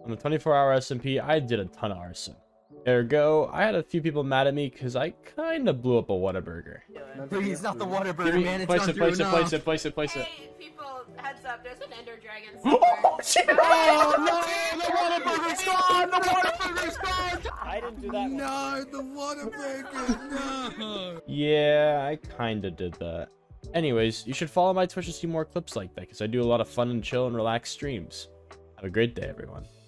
On the 24-hour SMP, I did a ton of arson. Ergo, I had a few people mad at me because I kind of blew up a Whataburger. Please, not the Whataburger, man. It's Place it. Hey, people, heads up. There's an Ender Dragon Oh, somewhere. Oh, no! The Whataburger's gone! The Whataburger's gone! I didn't do that. No, the Whataburger, no! Yeah, I kind of did that. Anyways, you should follow my Twitch to see more clips like that because I do a lot of fun and chill and relaxed streams. Have a great day, everyone.